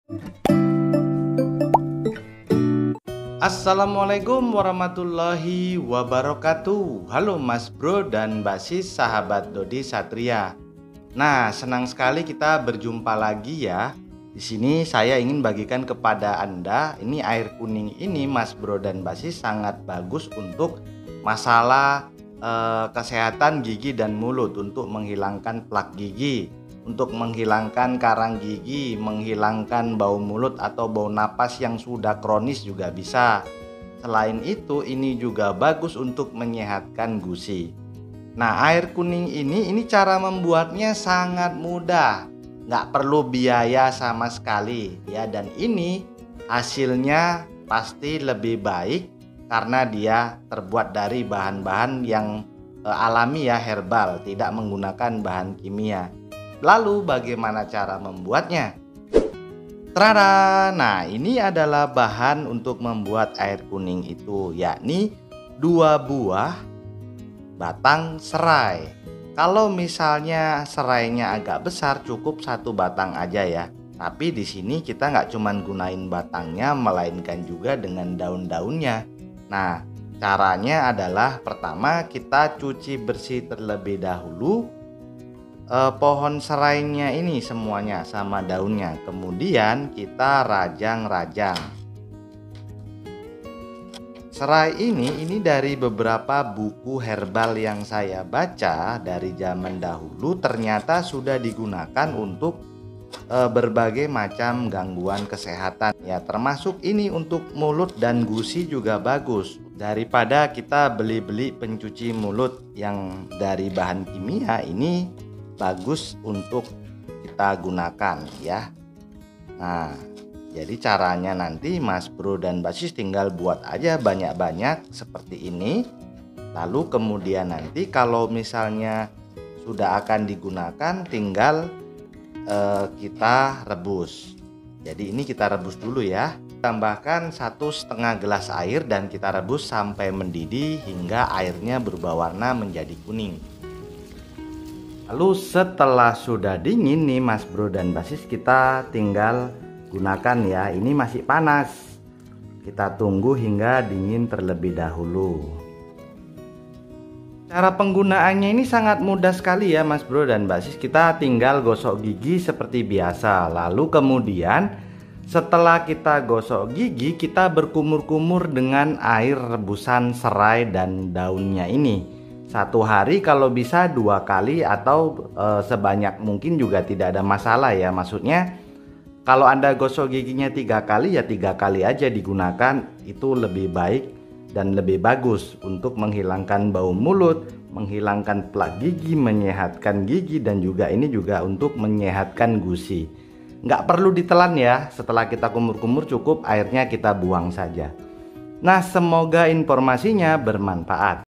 Assalamualaikum warahmatullahi wabarakatuh. Halo Mas Bro dan Mbak Sis, sahabat Dodi Satria. Nah, senang sekali kita berjumpa lagi ya. Di sini saya ingin bagikan kepada Anda, ini air kuning ini Mas Bro dan Mbak Sis sangat bagus untuk masalah kesehatan gigi dan mulut, untuk menghilangkan plak gigi, untuk menghilangkan karang gigi, menghilangkan bau mulut atau bau napas yang sudah kronis juga bisa. Selain itu, ini juga bagus untuk menyehatkan gusi. Nah, air kuning ini cara membuatnya sangat mudah, nggak perlu biaya sama sekali ya. Dan ini hasilnya pasti lebih baik karena dia terbuat dari bahan-bahan yang alami ya, herbal, tidak menggunakan bahan kimia. Lalu bagaimana cara membuatnya? Tada! Nah, ini adalah bahan untuk membuat air kuning itu, yakni 2 buah batang serai. Kalau misalnya serainya agak besar, cukup 1 batang aja ya. Tapi di sini kita nggak cuman gunain batangnya, melainkan juga dengan daun-daunnya. Nah, caranya adalah pertama kita cuci bersih terlebih dahulu pohon serainya ini semuanya sama daunnya. Kemudian kita rajang-rajang. Serai ini dari beberapa buku herbal yang saya baca dari zaman dahulu, ternyata sudah digunakan untuk berbagai macam gangguan kesehatan ya, termasuk ini untuk mulut dan gusi juga bagus. Daripada kita beli-beli pencuci mulut yang dari bahan kimia, ini bagus untuk kita gunakan ya. Nah, jadi caranya nanti Mas Bro dan Mbak Sis tinggal buat aja banyak-banyak seperti ini. Lalu kemudian nanti kalau misalnya sudah akan digunakan, tinggal kita rebus. Jadi ini kita rebus dulu ya. Tambahkan 1,5 gelas air dan kita rebus sampai mendidih hingga airnya berubah warna menjadi kuning. Lalu setelah sudah dingin nih Mas Bro dan Mbak Sis, kita tinggal gunakan ya. Ini masih panas, kita tunggu hingga dingin terlebih dahulu. Cara penggunaannya ini sangat mudah sekali ya Mas Bro dan Mbak Sis. Kita tinggal gosok gigi seperti biasa. Lalu kemudian setelah kita gosok gigi, kita berkumur-kumur dengan air rebusan serai dan daunnya ini. 1 hari kalau bisa 2 kali atau sebanyak mungkin juga tidak ada masalah ya. Maksudnya kalau Anda gosok giginya 3 kali ya 3 kali aja digunakan, itu lebih baik dan lebih bagus untuk menghilangkan bau mulut, menghilangkan plak gigi, menyehatkan gigi, dan juga ini juga untuk menyehatkan gusi. Nggak perlu ditelan ya, setelah kita kumur-kumur cukup airnya kita buang saja. Nah, semoga informasinya bermanfaat.